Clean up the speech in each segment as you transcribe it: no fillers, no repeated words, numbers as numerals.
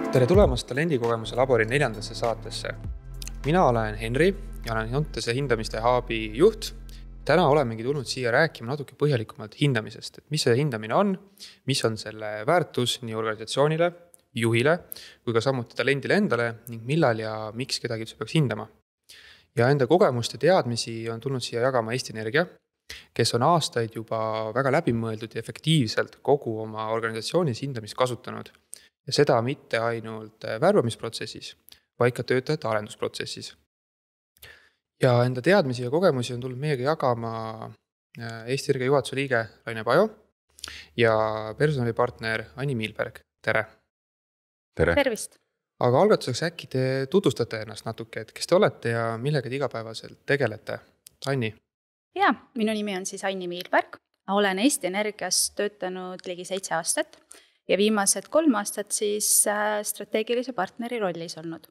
Tere tulemast Talendikogemuse labori 4. saatesse. Mina olen Henri ja olen Jontese hindamiste haabi juht. Täna olemegi tulnud siia rääkima natuke põhjalikumalt hindamisest, et mis see hindamine on, mis on selle väärtus nii organisatsioonile, juhile kui ka samuti talendile endale ning millal ja miks kedagi üldse peaks hindama. Ja enda kogemust ja teadmisi on tulnud siia jagama Eesti Energia, kes on aastaid juba väga läbimõeldud ja efektiivselt kogu oma organisatsioonis hindamist kasutanud. Ja seda mitte ainult värbamisprotsessis, vaid ka töötajate arendusprotsessis. Ja enda teadmisi ja kogemusi on tulnud meiega jagama Eesti Energia juhatuse liige Raine Pajo ja personalipartner Anni Miilberg. Tere! Tere! Tervist! Aga algatuseks äkki te tutvustate ennast natuke, et kes te olete ja millega te igapäevaselt tegelete? Anni? Jaa, minu nimi on siis Anni Miilberg. Olen Eesti Energias töötanud ligi 7 aastat ja viimased 3 aastat siis strateegilise partneri rollis olnud.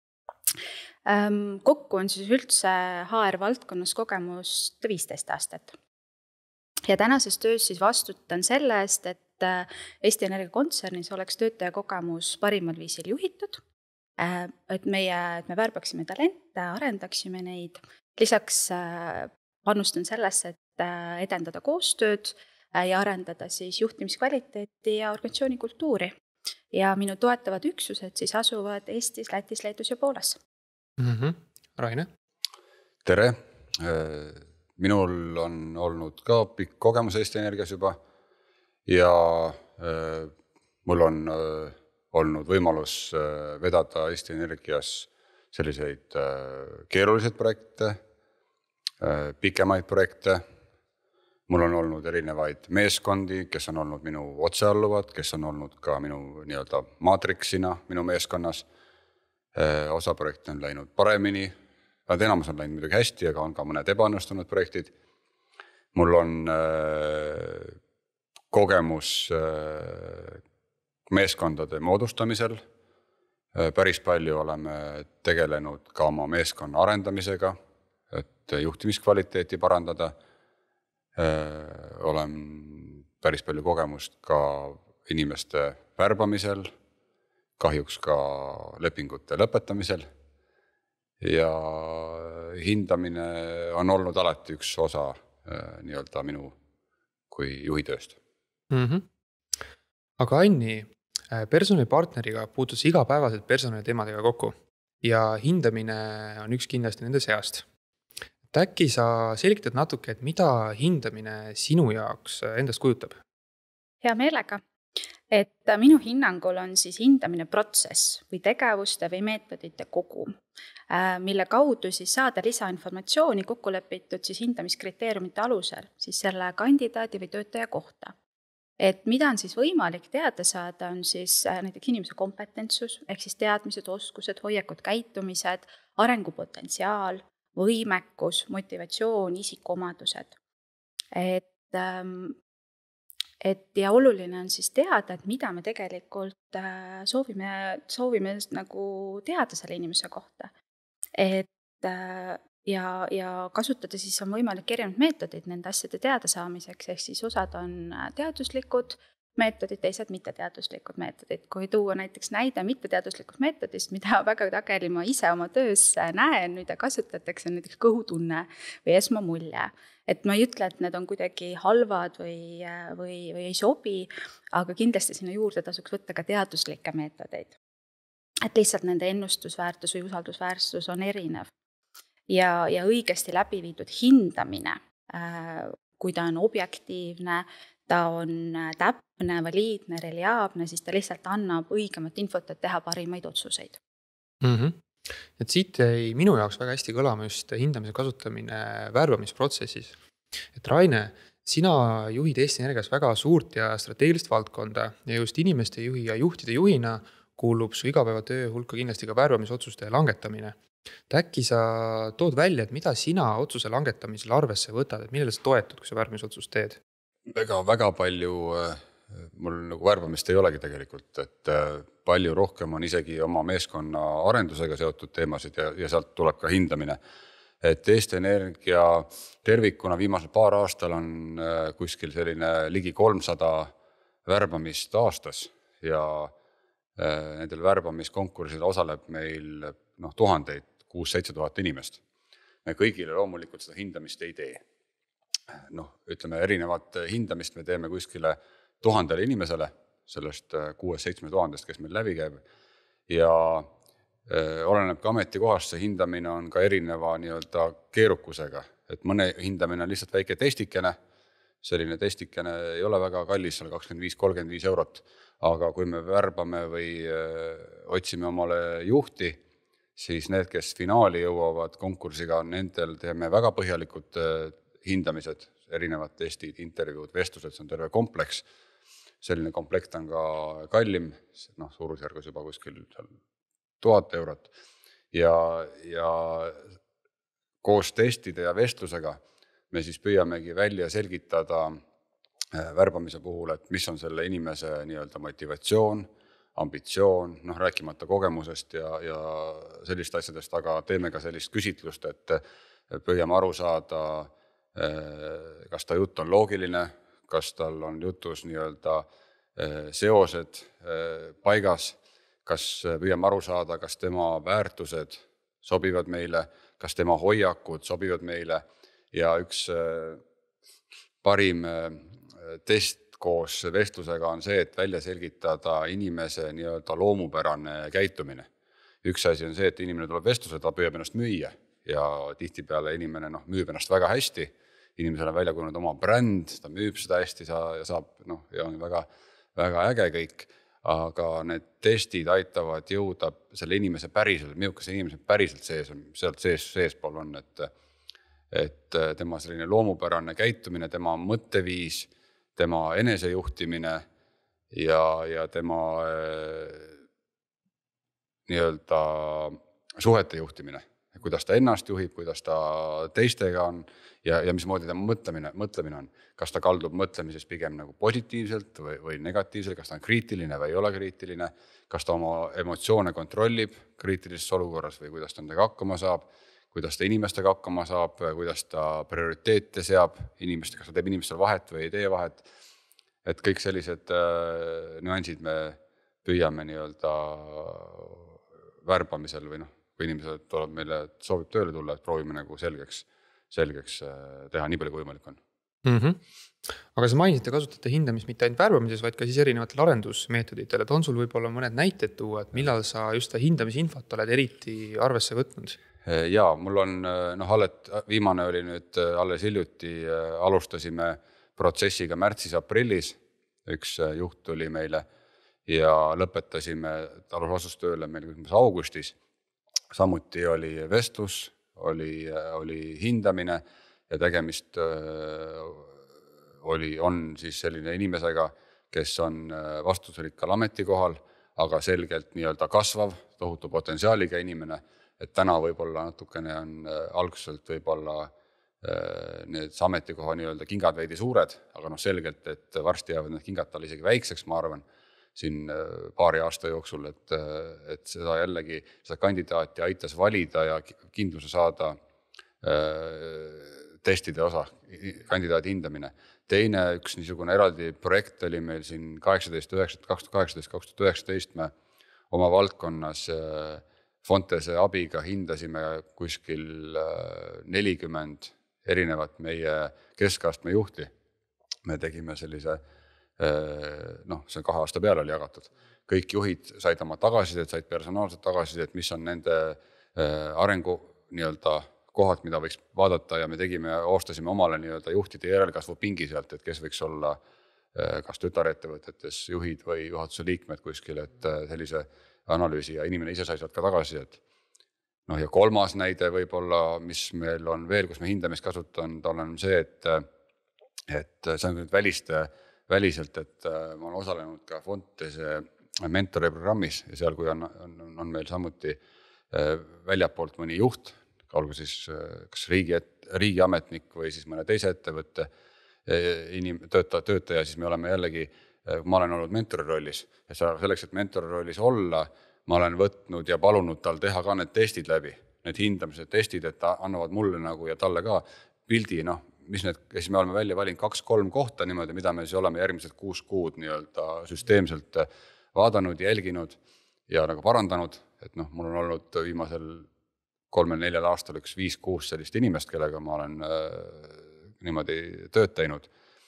Kokku on siis üldse HR-valdkonnas kogemust 15 aastat. Ja tänases töös siis vastutan selle eest, et Eesti Energia kontsernis oleks töötaja kogemus parimal viisil juhitud, et me värbaksime talente, arendaksime neid. Lisaks panustan sellesse, et edendada koostööd ja arendada siis juhtimiskvaliteeti ja organisatsiooni kultuuri. Ja minu toetavad üksused siis asuvad Eestis, Lätis, Leedus ja Poolas. Raine? Tere! Minul on olnud ka pikk kogemus Eesti Energias juba ja mul on olnud võimalus vedada Eesti Energias selliseid keeruliseid projekte, pikemaid projekte. Mul on olnud erinevaid meeskondi, kes on olnud minu otsealluvad, kes on olnud ka minu nii-öelda maatriksina minu meeskonnas. Osa projekte on läinud paremini, enamus on läinud muidugi hästi, aga on ka mõned ebaõnnestunud projektid. Mul on kogemus meeskondade moodustamisel. Päris palju oleme tegelenud ka oma meeskonna arendamisega, et juhtimiskvaliteeti parandada. Olen päris palju kogemust ka inimeste värbamisel, kahjuks ka lepingute lõpetamisel ja hindamine on olnud alati üks osa nii-öelda minu kui juhi tööst. Aga Anni, personalipartneriga puutus igapäevaselt personaliteemadega kokku ja hindamine on üks kindlasti nende seast. Äkki sa selgitad natuke, et mida hindamine sinu jaoks endast kujutab? Hea meelega. Et minu hinnangul on siis hindamine protsess või tegevuste või meetodite kogum, mille kaudu siis saada lisainformatsiooni kokku lepitud siis hindamiskriteeriumite alusel siis selle kandidaadi või töötaja kohta. Et mida on siis võimalik teada saada, on siis näiteks inimese kompetentsus, ehk siis teadmised, oskused, hoiakud, käitumised, arengupotentsiaal, võimekus, motivatsioon, isikuomadused. Ja oluline on siis teada, et mida me tegelikult soovime nagu teada selle inimese kohta. Ja kasutada siis on võimalik erinevad meetodid nende asjade teada saamiseks, ehk siis osad on teaduslikud meetodid, teised mitteteaduslikud meetodid. Kui tuua näiteks näide mitteteaduslikud meetodist, mida väga tageli ma ise oma töös näen, mida kasutatakse, on näiteks kõhutunne või esmamulje. Et ma ei ütle, et need on kuidagi halvad või ei sobi, aga kindlasti sinna juurde tasuks võtta ka teaduslikke meetodeid. Et lihtsalt nende ennustusväärtus või usaldusväärsus on erinev. Ja õigesti läbi viidud hindamine, kui ta on objektiivne, ta on täpne, valiidne, reliaabne, siis ta lihtsalt annab õigemat infot, et teha parimaid otsuseid. Et siit jäi minu jaoks väga hästi kõlama just hindamise kasutamine värbamisprotsessis. Et Raine, sina juhid Eesti Energias väga suurt ja strateegilist valdkonda ja just inimeste juhi ja juhtide juhina kuulub su igapäevatöö hulka kindlasti ka värbamisotsuste langetamine. Äkki sa tood välja, et mida sina otsuse langetamisel arvesse võtad, et millele sa toetud, kui sa värbamisotsust teed? Väga palju mul nagu värbamist ei olegi tegelikult, et palju rohkem on isegi oma meeskonna arendusega seotud teemasid ja sealt tuleb ka hindamine. Et Eesti Energia tervikuna viimasel paar aastal on kuskil selline ligi 300 värbamist aastas ja nendel värbamiskonkursil osaleb meil tuhandeid, 6-7 tuhat inimest. Me kõigile loomulikult seda hindamist ei tee. Ütleme, erinevat hindamist me teeme kuskile 1000 inimesele, sellest 6-7 tuhandest, kes meil läbi käib. Ja oleneb ka ametikohast, see hindamine on ka erineva nii-öelda keerukusega, et mõne hindamine on lihtsalt väike testikene, selline testikene ei ole väga kallis, seal 25-35 eurot, aga kui me värbame või otsime omale juhti, siis need, kes finaali jõuavad konkursiga, nendel teeme väga põhjalikud hindamised, erinevad testid, intervjuud, vestlused, see on terve kompleks. Selline komplekt on ka kallim, suurusjärgus juba kuskil 1000 eurot. Ja koos testide ja vestlusega me siis püüamegi välja selgitada värbamise puhul, et mis on selle inimese nii-öelda motivatsioon, ambitsioon, rääkimata kogemusest ja sellist asjadest, aga teeme ka sellist küsitlust, et püüame aru saada, kas ta jutt on loogiline, kas tal on jutus nii-öelda seosed paigas, kas püüame aru saada, kas tema väärtused sobivad meile, kas tema hoiakud sobivad meile ja üks parim test koos vestlusega on see, et välja selgitada inimese nii-öelda loomupärane käitumine. Üks asi on see, et inimene tuleb vestluse, ta püüab ennast müüa ja tihtipeale inimene müüb ennast väga hästi, inimesel on välja kujunenud oma bränd, ta müüb seda hästi ja saab, ja on väga, väga äge kõik, aga need testid aitavad jõuda selle inimese päriselt, milline see inimese päriselt sealt seespool on, et tema selline loomupärane käitumine, tema mõtteviis, tema enesejuhtimine ja tema nii-öelda suhete juhtimine, kuidas ta ennast juhib, kuidas ta teistega on ja mismoodi tema mõtlemine on. Kas ta kaldub mõtlemises pigem nagu positiivselt või negatiivselt, kas ta on kriitiline või ei ole kriitiline, kas ta oma emotsioone kontrollib kriitilises olukorras või kuidas ta nendega hakkama saab, kuidas ta inimestega hakkama saab, kuidas ta prioriteete seab inimeste, kas ta teeb inimestel vahet või ei tee vahet. Et kõik sellised nüansid me püüame nii-öelda värbamisel või kui inimesed tuleb meile, soovib tööle tulla, et proovime nagu selgeks teha nii palju kui võimalik on. Aga sa mainisid, te kasutate hindamist mitte ainult värbamises, vaid ka siis erinevatel arendusmeetoditel, et on sul võib-olla mõned näited tuua, et millal sa just hindamisinfot oled eriti arvesse võtnud? Jaa, mul on, viimane oli nüüd alles hiljuti, alustasime protsessiga märtsis-aprillis, üks juht tuli meile ja lõpetasime alustööle meil augustis. Samuti oli vestlus, oli hindamine ja tegemist on siis selline inimesega, kes on vastutusrikkal ametikohal, aga selgelt nii-öelda kasvav, tohutu potentsiaaliga inimene, et täna võib-olla natukene on alguselt võib-olla need ametikoha nii-öelda kingad veidi suured, aga selgelt, et varsti jäävad need kingad tal isegi väikseks, ma arvan, siin paari aasta jooksul, et seda jällegi, seda kandidaati aitas valida ja kindluse saada testide osa, kandidaadi hindamine. Teine üks niisugune eraldi projekt oli meil siin 2018-2019 me oma valdkonnas Fontese abiga hindasime kuskil 40 erinevat meie keskastme juhti. Me tegime sellise, see 2 aasta peale oli jagatud. Kõik juhid said oma tagasisidet, said personaalset tagasisidet, mis on nende arengu nii-öelda kohad, mida võiks vaadata ja me oostasime omale nii-öelda juhtide järelkasvu pingi sealt, et kes võiks olla kas tütarettevõtetes juhid või juhatuse liikmed kuskil, et sellise analüüsi ja inimene ise sai sealt ka tagasisidet. Ja kolmas näide võib-olla, mis meil on veel, kus me hindamist kasutanud, on see, et see on nüüd väliselt, et ma olen osalenud ka Fontese mentori programmis ja seal, kui on meil samuti väljapoolt mõni juht, olgu siis kas riigiametnik või siis mõne teise ettevõtte töötaja, siis me oleme jällegi, ma olen olnud mentori rollis ja selleks, et mentori rollis olla, ma olen võtnud ja palunud tal teha ka need testid läbi, need hindamise testid, et annavad mulle nagu ja talle ka pildi, mis need, siis me oleme välja valinud 2-3 kohta niimoodi, mida me siis oleme järgmised 6 kuud nii-öelda süsteemselt vaadanud, jälginud ja nagu parandanud, et noh, mul on olnud viimasel 3-4 aastal 5-6 sellist inimest, kellega ma olen niimoodi tööd teinud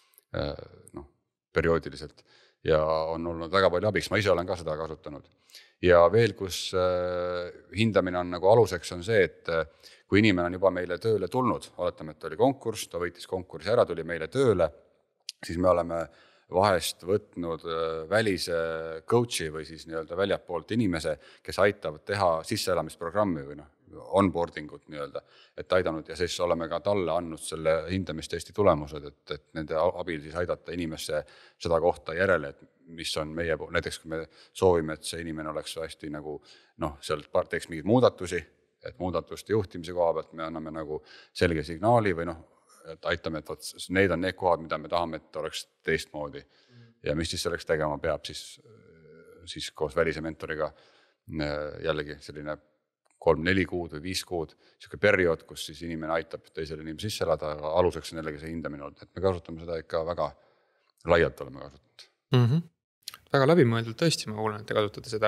perioodiliselt ja on olnud väga palju abiks, ma ise olen ka seda kasutanud. Ja veel, kus hindamine on nagu aluseks, on see, et kui inimene on juba meile tööle tulnud, oletame, et oli konkurss, ta võitis konkursi ära, tuli meile tööle, siis me oleme vahest võtnud välise coach'i või siis nii-öelda väljapoolt inimese, kes aitavad teha sisseelamisprogrammi või onboarding ut nii-öelda, et aidanud ja siis oleme ka talle andnud selle hindamistesti tulemused, et nende abil siis aidata inimesse seda kohta järele, et mis on meie pool, näiteks kui me soovime, et see inimene oleks hästi nagu sealt teeks mingeid muudatusi, et muudatuste juhtimise koha pealt me anname nagu selge signaali või et aitame, et need on need kohad, mida me tahame, et oleks teistmoodi. Ja mis siis selleks tegema peab, siis koos välise mentoriga jällegi selline 3-4 kuud või 5 kuud, selline periood, kus siis inimene aitab teisele inimese sisse elada, aga aluseks on jällegi see hindamine olnud, et me kasutame seda ikka väga laialt oleme kasutanud. Väga läbimõeldult tõesti, ma kuulen, et te kasutate seda.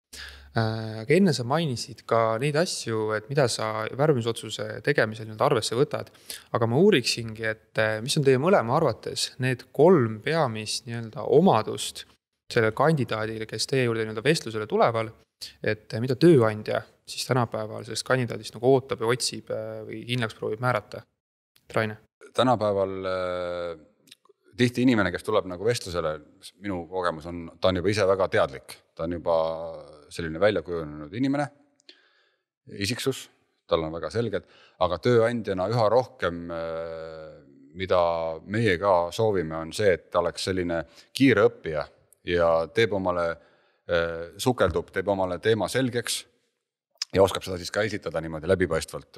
Aga enne sa mainisid ka neid asju, et mida sa värbamisotsuse tegemisel arvesse võtad. Aga ma uuriksingi, et mis on teie mõlema arvates need 3 peamist omadust sellele kandidaadile, kes teie juurde vestlusele tuleval, et mida tööandja siis tänapäeval sellest kandidaadist ootab ja otsib või kindlaks proovib määrata? Raine? Tänapäeval tihti inimene, kes tuleb vestlusele, minu kogemus on, ta on juba ise väga teadlik, ta on juba selline väljakujunenud inimene, isiksus, tal on väga selged, aga tööandjana üha rohkem, mida meie ka soovime, on see, et ta oleks selline kiire õppija ja teeb omale, sukeldub, teeb omale teema selgeks ja oskab seda siis ka esitada niimoodi läbipaistvalt.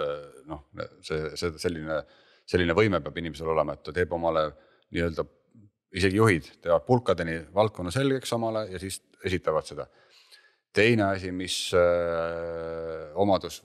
Selline võime peab inimesel olema, et ta teeb omale nii-öelda, isegi juhid teevad pulkadeni valdkonna selgeks omale ja siis esitavad seda. Teine asi, mis omadus,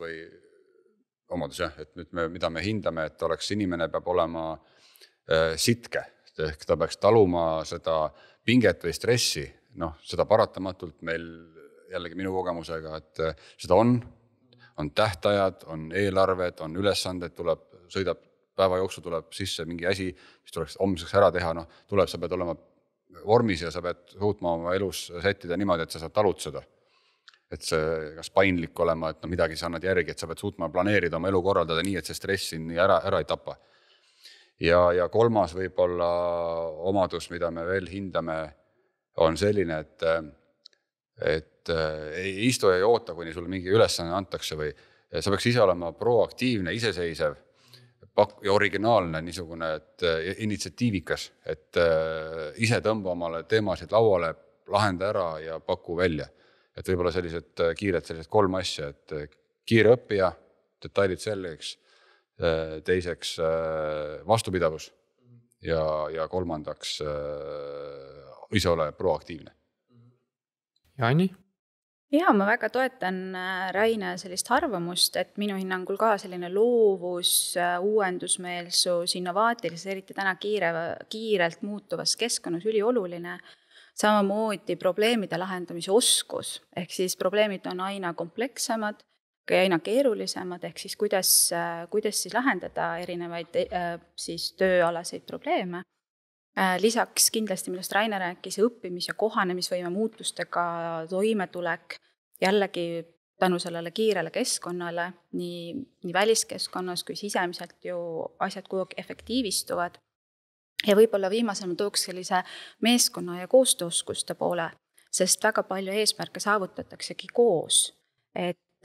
et nüüd mida me hindame, et oleks inimene peab olema sitke, ehk ta peaks taluma seda pinget või stressi, seda paratamatult meil jällegi minu kogemusega, et seda on tähtajad, on eelarved, on ülesanded, sõidab päeva jooksul tuleb sisse mingi asi, mis tuleks homseks ära teha, sa pead olema vormis ja sa pead suutma oma elus sättida niimoodi, et sa saad talutseda. Et see kas paindlik olema, et midagi sa annad järgi, et sa pead suutma planeerida oma elu korraldada nii, et see stressi nii ära ei tapa. Ja 3. võib-olla omadus, mida me veel hindame, on selline, et ei istu ja oota, kuni sul mingi ülesanne antakse või sa peaks ise olema proaktiivne, iseseisev ja originaalne niisugune, et initsiatiivikas, et ise tõmba omale teemasid lauale, lahenda ära ja paku välja. Et võib-olla sellised 3 asja, et kiire õppija, detailid selgeks, teiseks vastupidavus ja 3. ise ole proaktiivne. Ja Anni? Ja ma väga toetan Raine sellist arvamust, et minu hinnangul ka selline loovus, uuendusmeelsus, innovaatilises, eriti täna kiirelt muutuvas keskkonnas ülioluline. Samamoodi probleemide lahendamise oskus, ehk siis probleemid on aina komplekssemad ja aina keerulisemad, ehk siis kuidas siis lahendada erinevaid siis tööalaseid probleeme. Lisaks kindlasti, millest Raine rääkis, õppimis- ja kohanemisvõime muutustega toimetulek, jällegi tänu sellele kiirele keskkonnale, nii väliskeskkonnas kui sisemiselt ju asjad kuidagi efektiivistuvad. Ja võib-olla viimasel ma tooks sellise meeskonna ja koostööoskuste poole, sest väga palju eesmärke saavutataksegi koos, et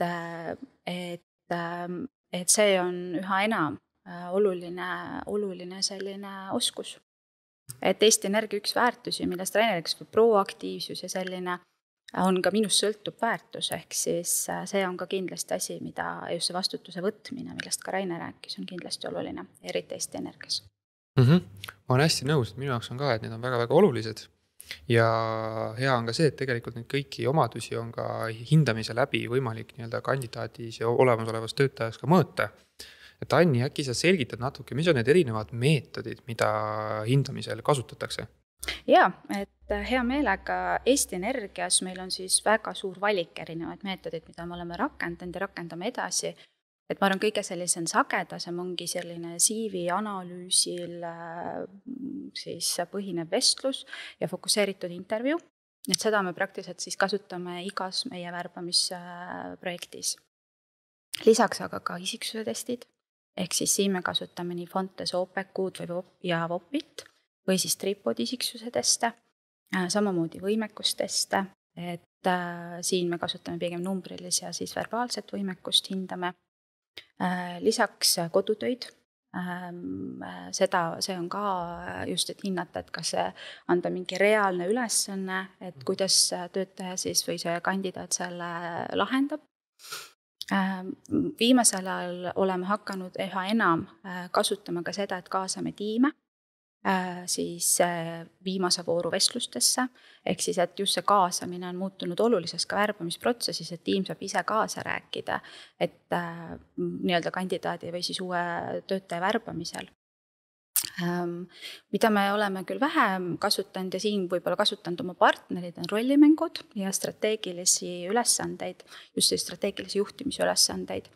see on üha enam oluline selline oskus. Et Eesti Energia üks väärtusi, millest Raine rääkis, proaktiivsus ja selline on ka minust sõltub väärtus, ehk siis see on ka kindlasti asi, mida just see vastutuse võtmine, millest ka Raine rääkis, on kindlasti oluline, eriti Eesti Energias. Ma olen hästi nõus, et minu jaoks on ka, et need on väga-väga olulised ja hea on ka see, et tegelikult neid kõiki omadusi on ka hindamise läbi võimalik kandidaadis ja olemasolevas töötajas ka mõõta. Et Anni, äkki sa selgitad natuke, mis on need erinevad meetodid, mida hindamisel kasutatakse? Jaa, et hea meelega Eesti Energias meil on siis väga suur valik erinevaid meetodeid, mida me oleme rakendanud ja rakendame edasi. Et ma arvan, kõige sellisem sagedasem ongi selline CV analüüsil siis põhinev vestlus ja fokusseeritud intervjuu. Et seda me praktiliselt siis kasutame igas meie värbamisprojektis. Lisaks aga ka isiksuse testid, ehk siis siin me kasutame nii Fontes, OPQ-d ja VOP-it või siis Tripod isiksuse teste, samamoodi võimekusteste, et siin me kasutame pigem numbrilisi ja siis verbaalset võimekust hindame. Lisaks kodutöid, see on ka just, et hinnata, et kas anda mingi reaalne ülesanne, et kuidas töötaja siis või see kandidaat selle lahendab. Viimasel ajal oleme hakanud üha enam kasutama ka seda, et kaasame tiime siis viimase vooru vestlustesse, ehk siis, et just see kaasamine on muutunud oluliseks ka värbamisprotsessis, et tiim saab ise kaasa rääkida, et nii-öelda kandidaadi või siis uue töötaja värbamisel. Mida me oleme küll vähem kasutanud ja siin võib-olla kasutanud oma partnerid on rollimängud ja strateegilisi ülesandeid, just see strateegilisi juhtimise ülesandeid,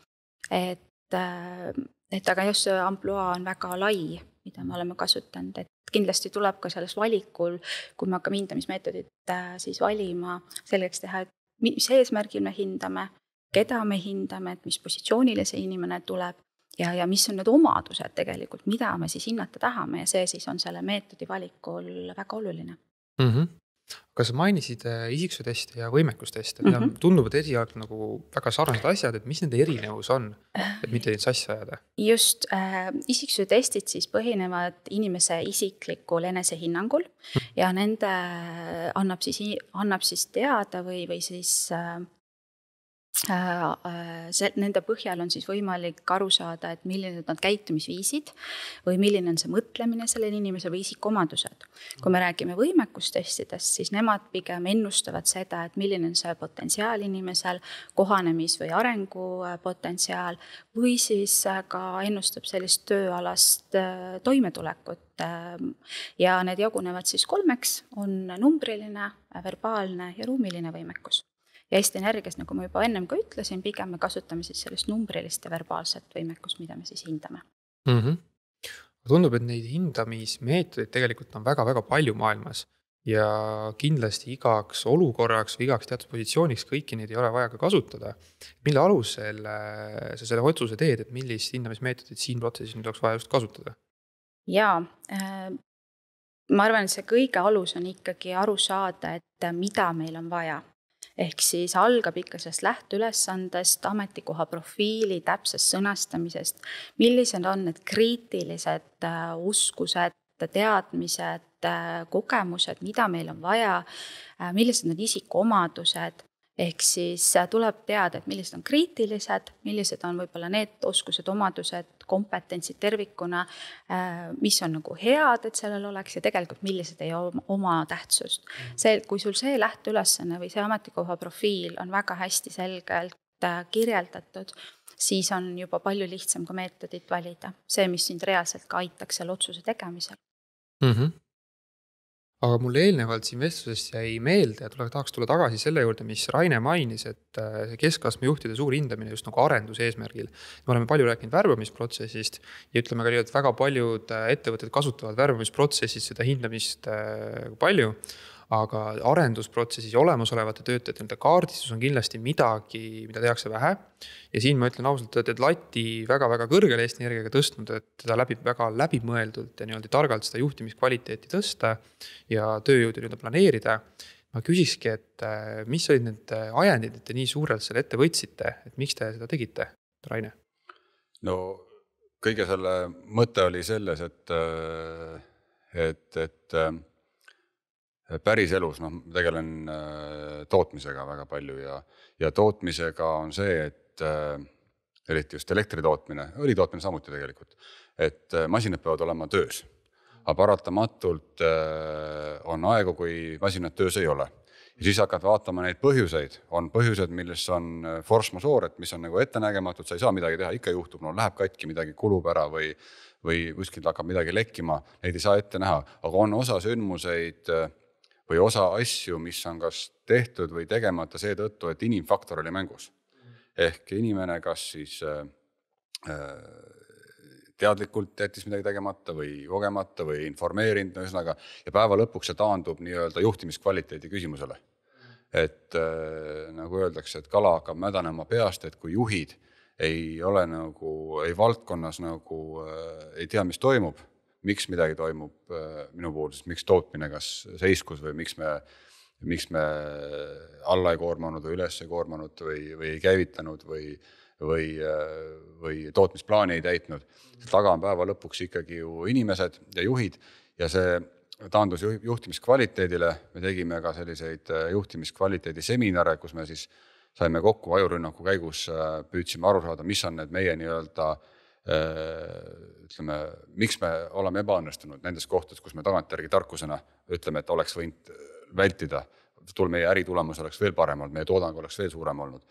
et aga just see ampluaa on väga lai, mida me oleme kasutanud, et kindlasti tuleb ka selles valikul, kui me hakkame hindamismeetodit siis valima, selgeks teha, et mis eesmärgil me hindame, keda me hindame, et mis positsioonile see inimene tuleb ja mis on need omadused tegelikult, mida me siis hinnata tahame ja see siis on selle meetodi valikul väga oluline. Kas sa mainisid isiksusteste ja võimekusteste, mida tundub, et esialgu nagu väga sarnased asjad, et mis nende erinevus on, et mitte neid sassi ajada? Just, isiksuse testid siis põhinevad inimese isiklikul enesehinnangul ja nende annab siis teada või siis nende põhjal on siis võimalik aru saada, et milline on käitumisviisid või milline on see mõtlemine sellel inimesel või isikuomadused. Kui me räägime võimekustestidest, siis nemad pigem ennustavad seda, et milline on see potentsiaal inimesel, kohanemis- või arengupotentsiaal või siis ka ennustab sellist tööalast toimetulekut. Ja need jagunevad siis 3, on numbriline, verbaalne ja ruumiline võimekus. Ja Eesti Energias, nagu ma juba ennem ka ütlesin, pigem me kasutame siis sellist numbrilist ja verbaalset võimekust, mida me siis hindame. Tundub, et neid hindamismeetodeid tegelikult on väga-väga palju maailmas ja kindlasti igaks olukorraks või igaks teatud positsiooniks kõiki neid ei ole vaja ka kasutada. Mille alusel sa selle otsuse teed, et millist hindamismeetodit siin protsessis nüüd oleks vaja just kasutada? Jaa, ma arvan, et see kõige alus on ikkagi aru saada, et mida meil on vaja. Ehk siis algab ikka sellest lähteülesandest, ametikoha profiili, täpsest sõnastamisest, millised on need kriitilised uskused, teadmised, kogemused, mida meil on vaja, millised on isikuomadused. Ehk siis tuleb teada, et millised on kriitilised, millised on võib-olla need oskused, omadused, kompetentsid tervikuna, mis on nagu head, et sellel oleks ja tegelikult millised ei oma tähtsust. Kui sul see lähteülesanne või see ametikoha profiil on väga hästi selgelt kirjeldatud, siis on juba palju lihtsam ka meetodit valida. See, mis sind reaalselt ka aitaks selle otsuse tegemisel. Aga mulle eelnevalt siin vestlusest jäi meelde ja tahaks tulla tagasi selle juurde, mis Raine mainis, et keskastme juhtide suur hindamine just nagu arenduse eesmärgil. Me oleme palju rääkinud värbamisprotsessist ja ütleme ka, et väga paljud ettevõtted kasutavad värbamisprotsessis seda hindamist palju, aga arendusprotsessis olemasolevate töötajate nende kaardistus on kindlasti midagi, mida tehakse vähe. Ja siin ma ütlen ausalt, et lati väga-väga kõrgele Eesti Energiaga tõstnud, et teda väga läbimõeldult ja nii-öelda targalt seda juhtimiskvaliteeti tõsta ja tööjõudu nii-öelda planeerida. Ma küsikski, et mis olid need ajendid, et te nii suurelt selle ette võtsite, et miks te seda tegite, Raine? No kõige selle mõte oli selles, et päris elus, tegelen tootmisega väga palju ja tootmisega on see, et eriti just elektritootmine, õlitootmine samuti tegelikult, et masinad peavad olema töös. Aga paratamatult on aegu, kui masinad töös ei ole. ja siis hakkad vaatama neid põhjuseid, on põhjused, milles on force majeure, et mis on nagu ettenägematud, sa ei saa midagi teha, ikka juhtub, no läheb katki, midagi kulub ära või kuskilt hakkab midagi lekkima, neid ei saa ette näha, aga on osa sündmuseid või osa asju, mis on kas tehtud või tegemata seetõttu, et inimfaktor oli mängus. Ehk inimene kas siis teadlikult jättis midagi tegemata või kogemata või informeerinud, ühesõnaga, ja päeva lõpuks see taandub nii-öelda juhtimiskvaliteedi küsimusele. Et nagu öeldakse, et kala hakkab mädanema peast, et kui juhid ei ole nagu, ei valdkonnas nagu ei tea, mis toimub, miks midagi toimub minu puhul, siis miks tootmine kas seiskus või miks me alla ei koormanud või üles ei koormanud või ei käivitanud või tootmisplaani ei täitnud. Taga on päeva lõpuks ikkagi ju inimesed ja juhid ja see taandus juhtimiskvaliteedile. Me tegime ka selliseid juhtimiskvaliteedi seminare, kus me siis saime kokku ajurünnaku käigus, püüdsime aru saada, mis on need meie nii-öelda, ütleme, miks me oleme ebaõnnestunud nendes kohtades, kus me tagantjärgi tarkusena ütleme, et oleks võinud vältida, meie äritulemus oleks veel parem olnud, meie toodang oleks veel suurem olnud.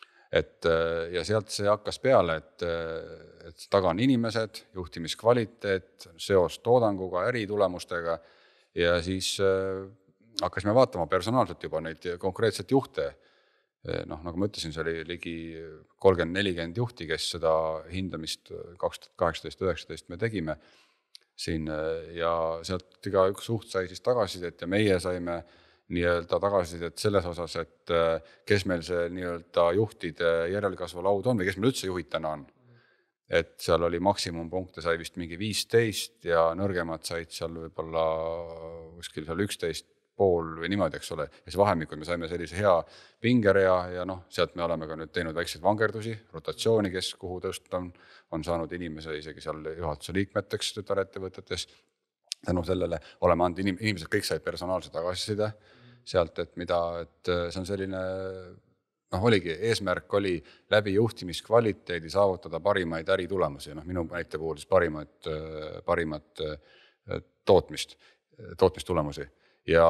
Ja sealt see hakkas peale, et taga on inimesed, juhtimiskvaliteet, seos toodanguga, äritulemustega ja siis hakkasime vaatama personaalselt juba neid konkreetset juhte. Nagu ma ütlesin, see oli ligi 30-40 juhti, kes seda hindamist 2018-2019 me tegime siin ja sealt iga üks suht sai siis tagasisidet ja meie saime nii-öelda tagasisidet selles osas, et kes meil see nii-öelda juhtide järelkasvu laud on või kes meil üldse juhid täna on. Et seal oli maksimumpunkte, sai vist mingi 15 ja nõrgemad said seal võib-olla kuskil seal 11 pool või niimoodi, eks ole. Ja see vahemikud me saime sellise hea pingerea ja sealt me oleme ka nüüd teinud väikseid vangerdusi, rotatsiooni, kes kuhu tõsta on saanud inimese isegi seal juhatuse liikmeteks tütarettevõtetes. Tänu sellele oleme andnud inimesed, kõik said personaalse tagasiside sealt, et see on selline, oligi, eesmärk oli läbi juhtimiskvaliteedi saavutada parimaid äritulemusi, minu näite puhul siis parimat tootmistulemusi. Ja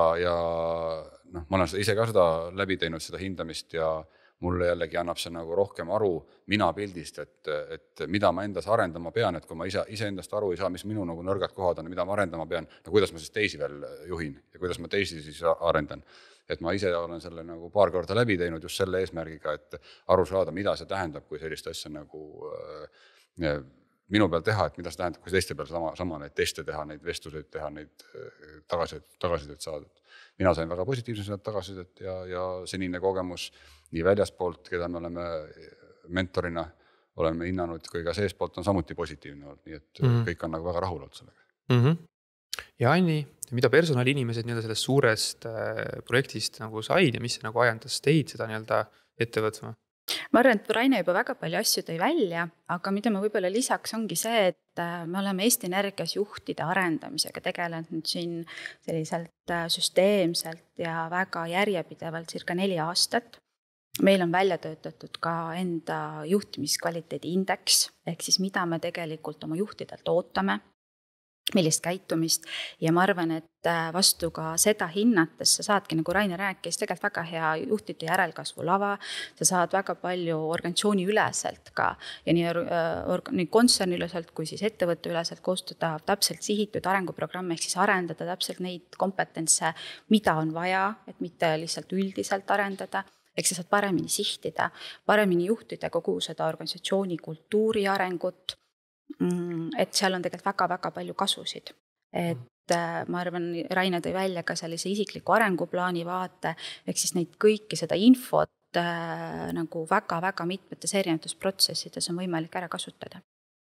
ma olen ise ka seda läbi teinud, seda hindamist ja mulle jällegi annab see nagu rohkem aru mina pildist, et mida ma endas arendama pean, et kui ma ise endast aru ei saa, mis minu nagu nõrgad kohad on, mida ma arendama pean, kuidas ma siis teisi veel juhin ja kuidas ma teisi siis arendan. Et ma ise olen selle nagu paar korda läbi teinud just selle eesmärgiga, et aru saada, mida see tähendab, kui sellist asja nagu minu peal teha, et mida see tähendab, kui teiste peal sama neid teste teha, neid vestluseid teha, neid tagasisidet saada. Mina sain väga positiivselt tagasisidet ja senine kogemus nii väljaspoolt, keda me oleme mentorina oleme hinnanud, kui ka seespoolt on samuti positiivne olnud, nii et kõik on nagu väga rahul olnud sellega. Ja Anni, mida personaliinimesed sellest suurest projektist nagu said ja mis nagu ajendas teid seda ette võtma? Ma arvan, et Raine juba väga palju asju tõi välja, aga mida ma võib-olla lisaks ongi see, et me oleme Eesti Energias juhtide arendamisega tegelenud siin selliselt süsteemselt ja väga järjepidevalt circa 4 aastat. Meil on välja töötatud ka enda juhtimiskvaliteedi indeks, ehk siis mida me tegelikult oma juhtidelt ootame, millist käitumist ja ma arvan, et vastu ka seda hinnates sa saadki, nagu Raine rääkis, tegelikult väga hea juhtide järelkasvu lava, sa saad väga palju organisatsiooni üleselt ka ja nii kontserni üleselt kui siis ettevõtte üleselt koostada täpselt sihitud arenguprogramme, ehk siis arendada täpselt neid kompetentse, mida on vaja, et mitte lihtsalt üldiselt arendada. Ehk sa saad paremini sihtida, paremini juhtida kogu seda organisatsiooni kultuuri arengut, et seal on tegelikult väga-väga palju kasusid. Et ma arvan, Raine tõi välja ka sellise isikliku arenguplaani vaate, ehk siis neid kõiki seda infot nagu väga-väga mitmetes erinevates protsessides on võimalik ära kasutada.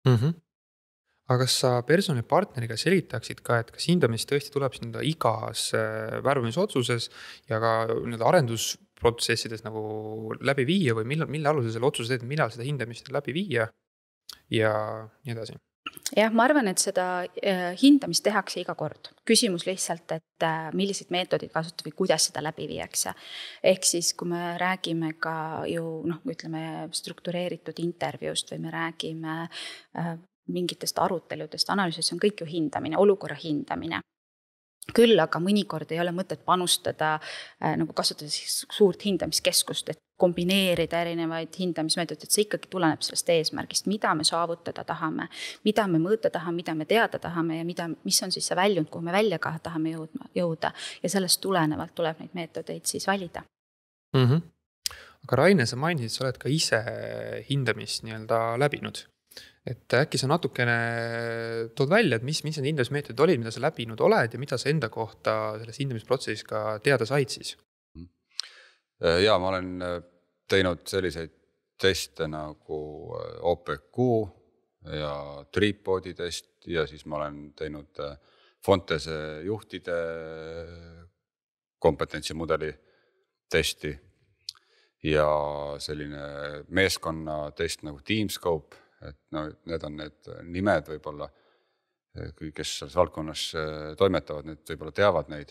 Aga kas sa personalipartneriga selitaksid ka, et kas hindamist tõesti tuleb igas värbamisotsuses ja ka arendusprotsessides nagu läbi viia või mille alusel selle otsuse teed, millal seda hindamist läbi viia ja nii edasi? Jah, ma arvan, et seda hindamist tehakse iga kord. Küsimus lihtsalt, et millised meetodid kasutada või kuidas seda läbi viiakse. Ehk siis, kui me räägime ka ju, ütleme, struktureeritud intervjuust või me räägime mingitest aruteludest, analüüsist, on kõik ju hindamine, olukorra hindamine. küll aga mõnikord ei ole mõtet panustada nagu kasutada siis suurt hindamiskeskust, et kombineerida erinevaid hindamismeetodeid, see ikkagi tuleneb sellest eesmärgist, mida me saavutada tahame, mida me mõõta tahame, mida me teada tahame ja mis on siis see väljund, kuhu me välja ka tahame jõuda ja sellest tulenevalt tuleb neid meetodeid siis valida. Aga Raine, sa mainisid, sa oled ka ise hindamist nii-öelda läbinud. Et äkki sa natukene tood välja, et mis need hindamismeetodid olid, mida sa läbinud oled ja mida sa enda kohta selles hindamisprotsessis ka teada said siis? Ja ma olen teinud selliseid teste nagu OPQ ja Tripodi test ja siis ma olen teinud Fontese juhtide kompetentsimudeli testi ja selline meeskonna test nagu Teamscope, et no, need on need nimed võib-olla, kes selles valdkonnas toimetavad, need võib-olla teavad neid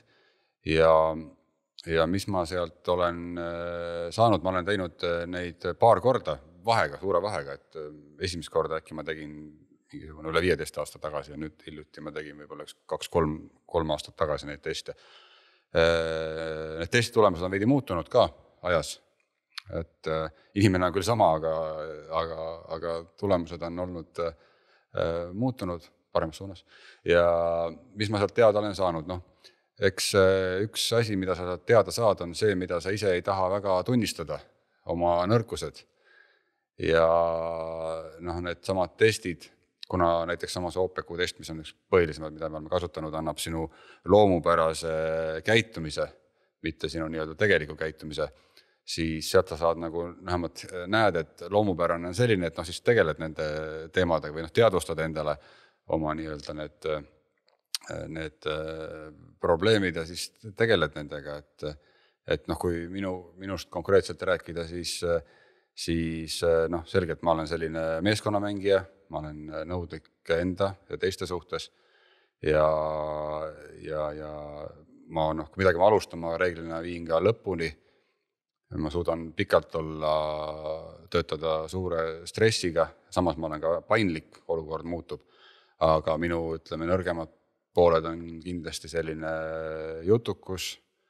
ja mis ma sealt olen saanud, ma olen teinud neid paar korda vahega, suure vahega, et esimest korda äkki ma tegin üle 15 aasta tagasi ja nüüd hiljuti ma tegin võib-olla 2-3 aastat tagasi neid teste. Need testi tulemused on veidi muutunud ka ajas, et inimene on küll sama, aga tulemused on olnud muutunud paremas suunas ja mis ma sealt teada olen saanud, eks üks asi, mida sa teada saad, on see, mida sa ise ei taha väga tunnistada, oma nõrkused. Ja need samad testid, kuna näiteks samas OPQ test, mis on üks põhilisemad, mida me oleme kasutanud, annab sinu loomupärase käitumise, mitte sinu nii-öelda tegeliku käitumise, siis sealt sa saad nagu vähemalt näed, et loomupärane on selline, et siis tegeled nende teemadega või teadvustad endale oma nii-öelda need probleemid ja siis tegeled nendega, et kui minust konkreetselt rääkida, siis selgelt ma olen selline meeskonnamängija, ma olen nõudlik enda ja teiste suhtes ja ma kui midagi ma alustan, ma reeglina viin ka lõpuni, ma suudan pikalt töötada suure stressiga, samas ma olen ka paindlik, olukord muutub, aga minu nõrgemad pooled on kindlasti selline jutukus,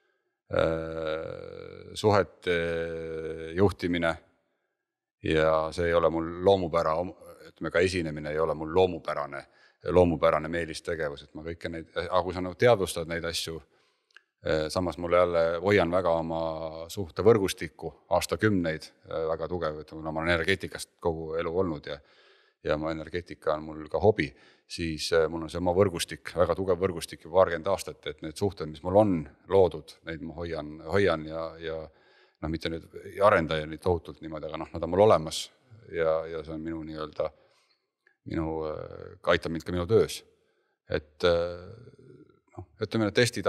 suhete juhtimine ja see ei ole mul loomupära, ka esinemine ei ole mul loomupärane meelistegevus, et ma kõike neid, aga kui sa teadvustad neid asju, samas mulle jälle hoian väga oma suhte võrgustikku aastakümneid, väga tugev, et ma olen energeetikast kogu elu olnud ja ma energeetika on mul ka hobi, siis mul on see oma võrgustik, väga tugev võrgustik juba 20 aastat, et need suhted, mis mul on loodud, neid ma hoian ja mitte nüüd ei arenda ja neid tohutult niimoodi, aga nad on mul olemas ja see on minu nii-öelda, aitab mind ka minu töös. Et ütleme, need testid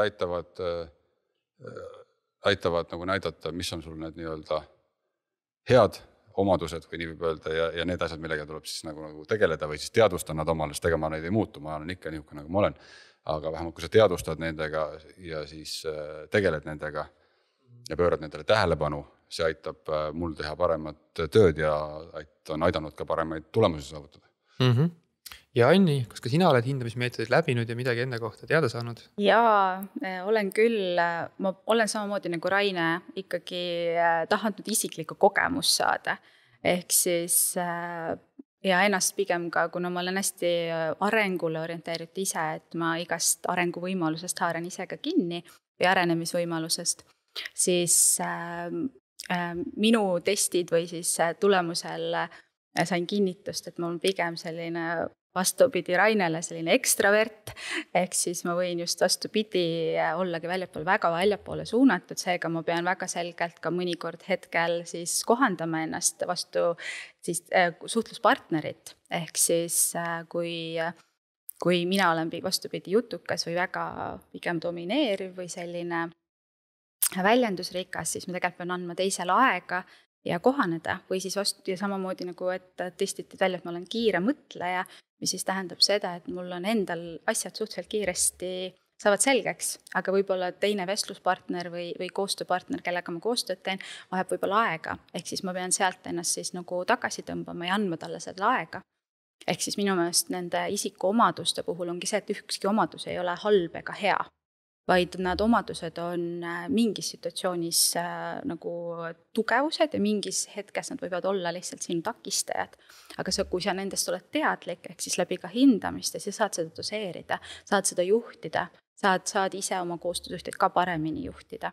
aitavad nagu näidata, mis on sul need nii-öelda head omadused, kui nii võib öelda, ja need asjad, millega tuleb siis nagu tegeleda või siis teadvustan nad omale, sest ega ma neid ei muutu, ma olen ikka niisugune, nagu ma olen. Aga vähemalt, kui sa teadvustad nendega ja siis tegeled nendega ja pöörad nendele tähelepanu, see aitab mul teha paremat tööd ja on aidanud ka paremaid tulemusi saavutada. Ja Anni, kas ka sina oled hindamismeetodid läbinud ja midagi enda kohta teada saanud? Jaa, olen küll, ma olen samamoodi nagu Raine ikkagi tahtnud isiklikku kogemust saada. Ehk siis ja ennast pigem ka, kuna ma olen hästi arengule orienteeritud ise, et ma igast arenguvõimalusest haaran ise ka kinni või arenemisvõimalusest, siis minu testid või siis tulemusel sain kinnitust, et mul on pigem selline vastupidi Rainele selline ekstravert, ehk siis ma võin just vastupidi ollagi väga väljapoole suunatud, seega ma pean väga selgelt ka mõnikord hetkel siis kohandama ennast vastu siis suhtluspartnerit, ehk siis kui mina olen vastupidi jutukas või väga pigem domineeriv või selline väljendusrikas, siis ma tegelikult pean andma teisele aega ja kohaneda või siis ja samamoodi nagu, et testiti välja, et ma olen kiire mõtleja, mis siis tähendab seda, et mul on endal asjad suhteliselt kiiresti saavad selgeks, aga võib-olla teine vestluspartner või koostööpartner, kellega ma koostööd teen, vajab võib-olla aega, ehk siis ma pean sealt ennast siis nagu tagasi tõmbama ja andma talle seda aega. Ehk siis minu meelest nende isikuomaduste puhul ongi see, et ükski omadus ei ole halb ega hea. vaid nad omadused on mingis situatsioonis nagu tugevused ja mingis hetkes nad võivad olla lihtsalt sinu takistajad. Aga kui sa nendest oled teadlik, ehk siis läbi ka hindamist ja siis saad seda doseerida, saad seda juhtida, saad ise oma koostöösuhteid ka paremini juhtida.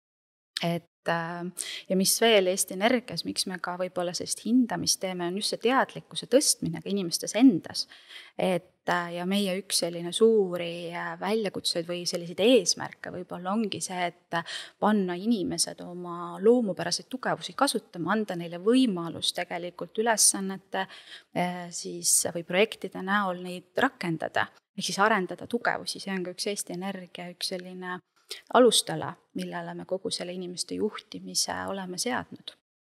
Ja mis veel Eesti Energias, miks me ka võib-olla sellist hindamist teeme, on just see teadlikkuse tõstmine ka inimestes endas. Ja meie üks selline suuri väljakutseid või selliseid eesmärke võib-olla ongi see, et panna inimesed oma loomupäraseid tugevusi kasutama, anda neile võimalus tegelikult ülesannete või projektide näol neid rakendada, ehk siis arendada tugevusi. See on ka üks Eesti Energia üks selline alustala, millele me kogu selle inimeste juhtimise oleme seadnud.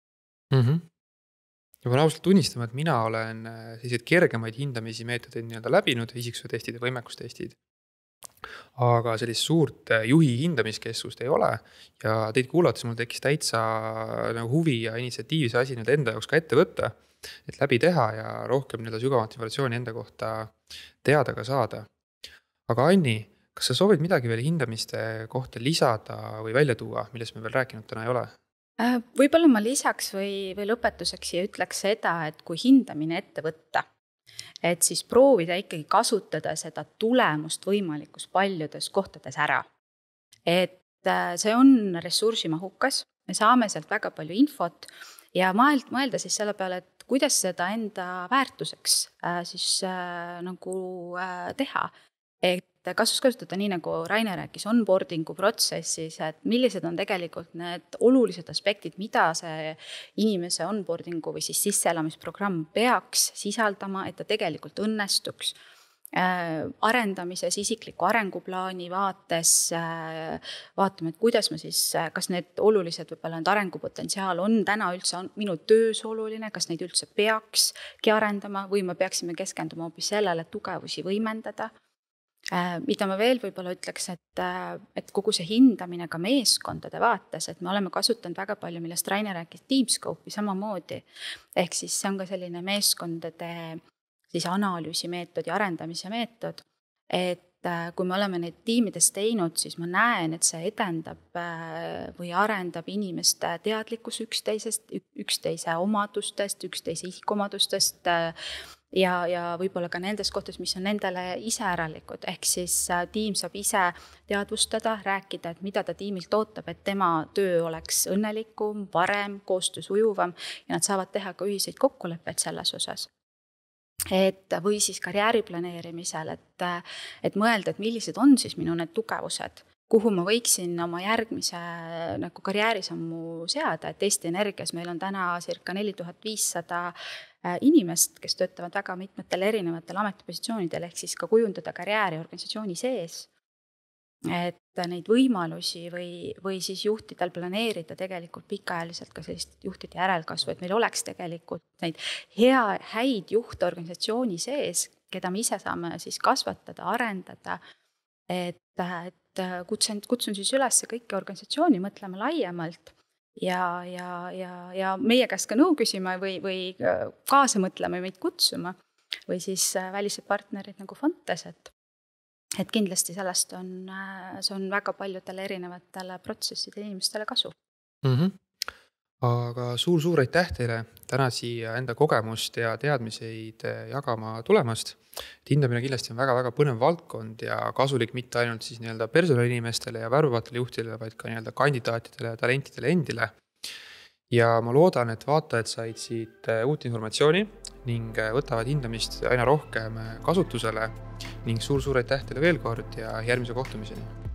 Ja pean ausalt tunnistama, et mina olen selliseid kergemaid hindamisi meetodeid nii-öelda läbinud, isiksustestid ja võimekustestid. Aga sellist suurt juhi hindamiskeskust ei ole ja teid kuulates mul tekkis täitsa huvi ja initsiatiiv see asi nüüd enda jaoks ka ette võtta, et läbi teha ja rohkem nii-öelda sügavat informatsiooni enda kohta teada ka saada. Aga Anni, kas sa soovid midagi veel hindamiste kohta lisada või välja tuua, millest me veel rääkinud täna ei ole? Võib-olla ma lisaks või lõpetuseks ja ütleks seda, et kui hindamine ette võtta, et siis proovida ikkagi kasutada seda tulemust võimalikus paljudes kohtades ära. Et see on ressursimahukas, me saame sealt väga palju infot ja mõelda siis selle peale, et kuidas seda enda väärtuseks teha. Et kasutada nii, nagu Rainer rääkis onboardingu protsessis, et millised on tegelikult need olulised aspektid, mida see inimese onboardingu või siis sisseelamisprogramm peaks sisaldama, et ta tegelikult õnnestuks. Arendamises, isikliku arenguplaani vaates, vaatame, et kuidas me siis, kas need olulised võib-olla need arengupotentsiaal on täna üldse minu töös oluline, kas neid üldse peakski arendama või me peaksime keskenduma hoopis sellele, et tugevusi võimendada. Mida ma veel võib-olla ütleks, et kogu see hindamine ka meeskondade vaates, et me oleme kasutanud väga palju, millest Rainer rääkis, Teamscope'i samamoodi. Ehk siis see on ka selline meeskondade siis analüüsi meetod ja arendamise meetod. Et kui me oleme neid tiimides teinud, siis ma näen, et see edendab või arendab inimeste teadlikkus üksteise omadustest, üksteise isikuomadustest ja võib-olla ka nendes kohtades, mis on nendele iseäralikud. Ehk siis tiim saab ise teadvustada, rääkida, et mida ta tiimilt ootab, et tema töö oleks õnnelikum, parem, koostöös ujuvam ja nad saavad teha ka ühiseid kokkuleppeid selles osas. Või siis karjääri planeerimisel, et mõelda, et millised on siis minu need tugevused, kuhu ma võiksin oma järgmise karjäärisammu seada, et Eesti Energias meil on täna circa 4500 inimest, kes töötavad väga mitmetel erinevatel ametipositsioonidel, ehk siis ka kujundada karjääri organisatsiooni sees. Et neid võimalusi või siis juhtidel planeerida tegelikult pikaajaliselt ka sellist juhtide järelkasvu, et meil oleks tegelikult neid häid juhte organisatsiooni sees, keda me ise saame siis kasvatada, arendada, et kutsun siis üles kõiki organisatsiooni mõtlema laiemalt ja meie käest ka nõu küsima või kaasa mõtlema ja meid kutsuma või siis välised partnerid nagu Fontes, et kindlasti sellest see on väga paljudele erinevatele protsessidele inimestele kasu. Aga suur aitäh teile täna siia enda kogemust ja teadmiseid jagama tulemast. Hindamine kindlasti on väga põnev valdkond ja kasulik mitte ainult siis nii-öelda personaliinimestele ja värvavatele juhtidele, vaid ka nii-öelda kandidaatidele ja talentidele endile. Ja ma loodan, et vaatajad said siit uut informatsiooni ning võtavad hindamist aina rohkem kasutusele ning suur aitäh teile veel kord ja järgmise kohtumiseni.